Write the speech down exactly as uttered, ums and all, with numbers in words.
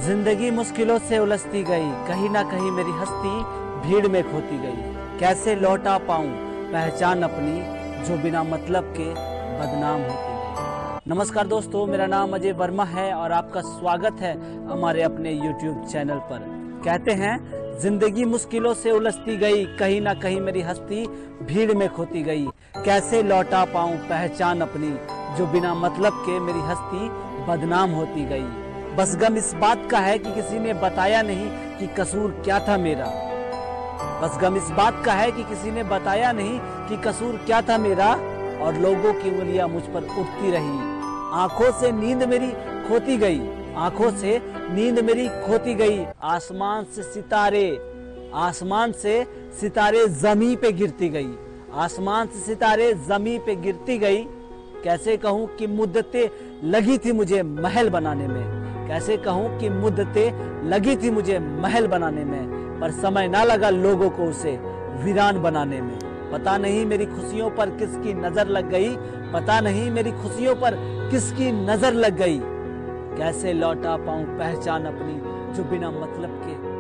जिंदगी मुश्किलों से उलझती गई, कहीं ना कहीं मेरी हस्ती भीड़ में खोती गई। कैसे लौटा पाऊं पहचान अपनी, जो बिना मतलब के बदनाम होती गई। नमस्कार दोस्तों, मेरा नाम अजय वर्मा है और आपका स्वागत है हमारे अपने यूट्यूब चैनल पर। कहते हैं जिंदगी मुश्किलों से उलझती गई, कहीं ना कहीं मेरी हस्ती भीड़ में खोती गई। कैसे लौटा पाऊं पहचान अपनी, जो बिना मतलब के मेरी हस्ती बदनाम होती गई। बस गम इस बात का है कि किसी ने बताया नहीं कि कसूर क्या था मेरा। बस गम इस बात का है कि किसी ने बताया नहीं कि कसूर क्या था मेरा, और लोगों की उंगलियां मुझ पर उठती रही। आंखों से नींद मेरी खोती गई, आंखों से नींद मेरी खोती गई। आसमान से सितारे आसमान से सितारे जमीन पे गिरती गई, आसमान से सितारे जमीन पे गिरती गई। कैसे कहूँ कि मुद्दतें लगी थी मुझे महल बनाने में, कैसे कहूँ कि मुद्दतें लगी थी मुझे महल बनाने में, पर समय ना लगा लोगों को उसे वीरान बनाने में। पता नहीं मेरी खुशियों पर किसकी नजर लग गई, पता नहीं मेरी खुशियों पर किसकी नजर लग गई। कैसे लौटा पाऊं पहचान अपनी, जो बिना मतलब के